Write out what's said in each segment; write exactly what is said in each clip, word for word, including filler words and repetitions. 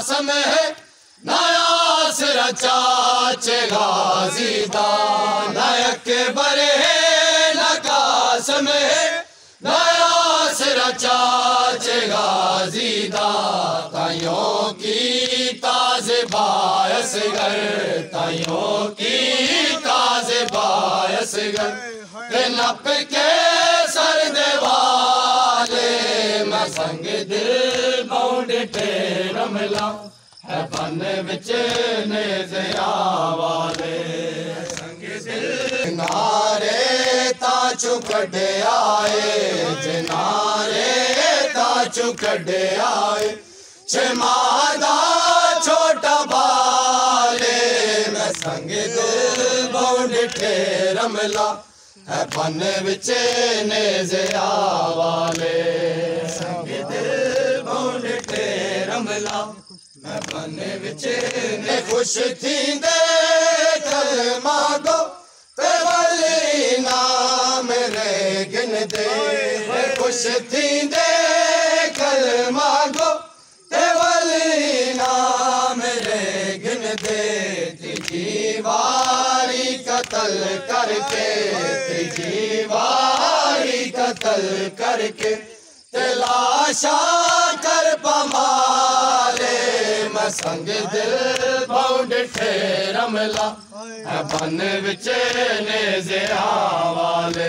कासम है नया सिरा चाचे गाजी दा नायक बरे न कासम है नया सिरा चाचे गाजी दा ताइयों की ताजे बायस घर ताइयों की ताजे बायस घर नप के सर देवाले मैं संग दिल बौंड टेर मिला है फन विच नेज़िया वाले संग दिल नारे ताचू कड़े आए जनारे ताचू कड़े आए छमादा छोटा बाले मैं संग दिल बौंड टेर मिला है फन विच नेज़िया वाले संग दिल बौंड टेर मिला है फन विच ने खुश थींदे कलमा गो ते वली नाम रे गिन दे खुश थींदे कलमा गो ते वली नाम रे गिन दे तीजी वारी कत्ल करके तीजी वारी कत्ल करके तलाशा कर पमाले मैं संग दिल बौंड ठेर मिला है फन विच नेज़िया वाले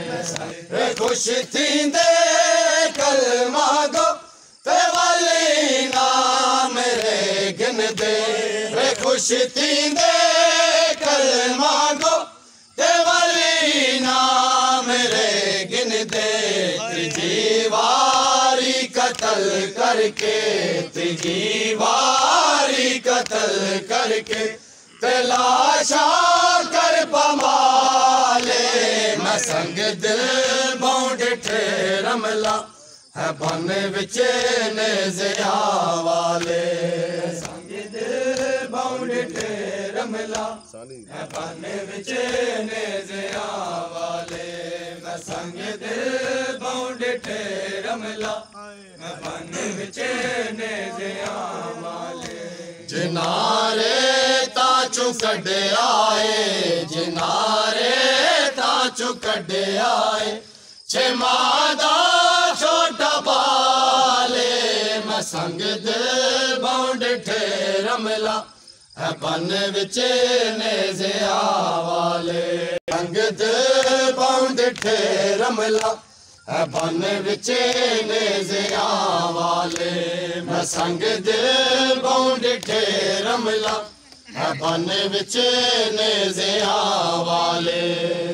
खुश थींदे कलमा गो ते वली नाम रे गिन दे खुश थींदे कलमा गो ते वली नाम रे गिन दे तीजी वारी कत्ल करके तीजी वारी कत्ल करके तलाशा कर पमाले मैं संग दिल बौंड ठेर मिला है फन विच नेज़िया वाले संग दिल बौंड ठेर मिला है फन विच नेज़िया वाले मैं संग दिल बौंड ठेर मिला है फन विच नेज़िया वाले जनारे ताचू कड़े आए जनारे ताचू कड़े आए छमादा छोटा बाले मैं संग दिल बौंड ठेर मिला है फन विच नेज़िया वाले संग दिल बौंड ठेर मिला है फन विच नेज़िया वाले मैं संग दिल बौंड ठेर मिला है फन विच नेज़िया वाले।